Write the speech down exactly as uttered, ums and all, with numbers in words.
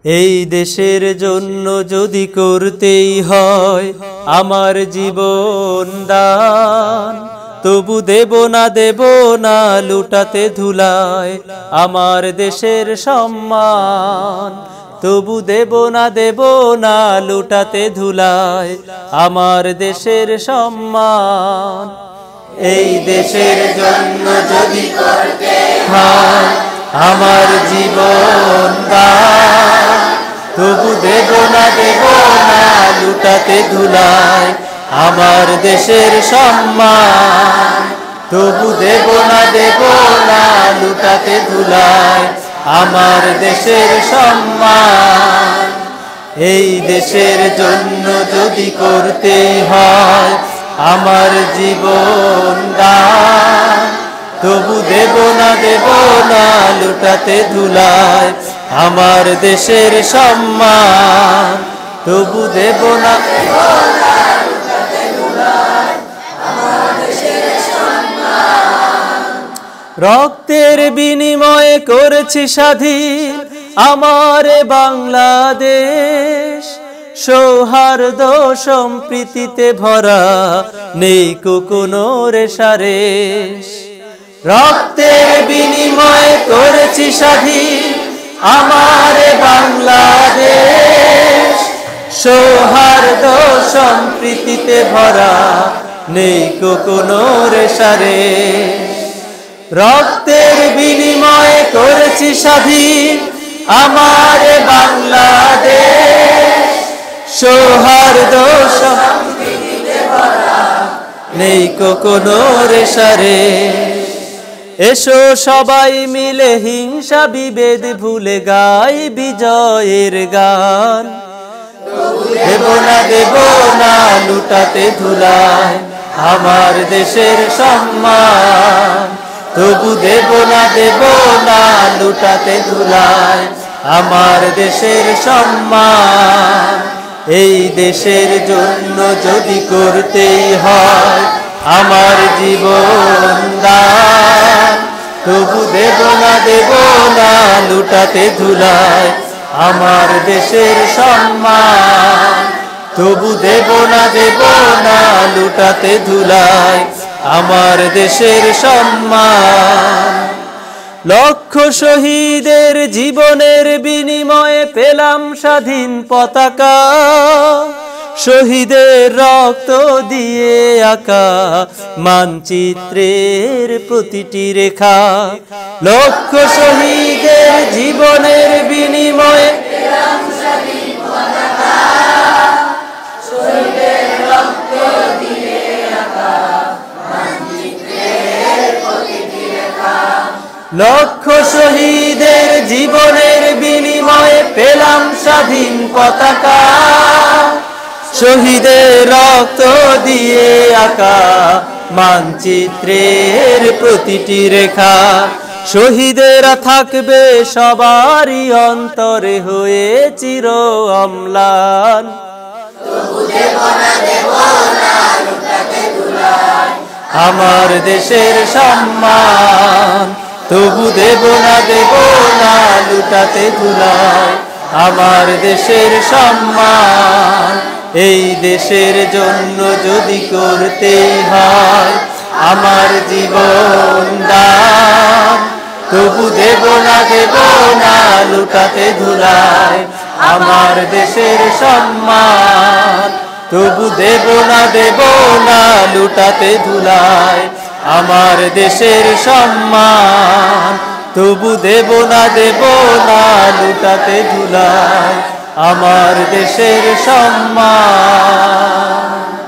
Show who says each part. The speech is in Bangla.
Speaker 1: এই দেশের জন্য যদি করতেই হয় আমার জীবন দান, তবু দেব না দেব না লুটাতে ধুলায় আমার দেশের সম্মান। তবু দেব না দেব না লুটাতে ধুলায় আমার দেশের সম্মান। এই দেশের জন্য যদি করতে হয় আমার জীবন দান, তবু দেব না দেব না লুটাতে ধুলায় আমার দেশের সম্মান। তবু দেব না দেব না লুটাতে ধুলায় আমার দেশের সম্মান। এই দেশের জন্য যদি করতে হয় আমার জীবন দান, তবু দেব না দেব না লুটাতে ধুলায় আমার দেশের সম্মান। তবু দেব না দেব না লুটাতে ধুলায় আমার দেশের সম্মান। রক্তের বিনিময়ে করেছি স্বাধীন আমার বাংলাদেশ, সৌহার্দ্য সম্প্রীতিতে ভরা নেই কোনো রেশারেশ। রক্তের বিনিময়ে করেছি স্বাধীন আমার বাংলাদেশ, সৌহার্দ্য সম্প্রীতিতে ভরা নেই কোনো রেশারেশ। রক্তের বিনিময়ে করেছি স্বাধীন আমার বাংলাদেশ, সৌহার্দ্য সম্প্রীতিতে ভরা নেই কোনো রেশারেশ। এসো সবাই মিলে হিংসা বিভেদ ভুলে গাই বিজয়ের গান। দেব না দেব না লুটাতে ধুলায় আমার দেশের সম্মান। তবু দেব না দেব না লুটাতে ধুলায় আমার দেশের সম্মান। এই দেশের জন্য যদি করতেই হয় আমার জীবন দান, তবু দেব না দেব না লুটাতে ধুলায় আমার দেশের সম্মান। তবু দেব না দেব না লুটাতে ধুলায় আমার দেশের সম্মান। লক্ষ শহীদের জীবনের বিনিময়ে পেলাম স্বাধীন পতাকা, শহীদের রক্ত দিয়ে আঁকা মানচিত্রের প্রতিটি রেখা। লক্ষ শহীদের জীবনের বিনিময়ে পেলাম স্বাধীন পতাকা, শহীদের রক্ত দিয়ে আঁকা মানচিত্রের প্রতিটি রেখা। লক্ষ শহীদের জীবনের বিনিময়ে পেলাম স্বাধীন পতাকা, শহীদের রক্ত দিয়ে আঁকা মানচিত্রের প্রতিটি রেখা। শহীদেরা থাকবে সবারই অন্তরে হয়ে চির অম্লান। তবু দেব না দেব না লুটাতে ধুলায় আমার দেশের সম্মান। তবু দেব না দেব না লুটাতে ধুলায় আমার দেশের সম্মান। এই দেশের জন্য যদি করতেই হয় আমার জীবন দান, তবু দেব না দেব না লুটাতে ধুলায় আমার দেশের সম্মান। তবু দেব না দেব না লুটাতে ধুলায় আমার দেশের সম্মান। তবু দেব না দেব না লুটাতে ধুলায় আমার দেশের সম্মান।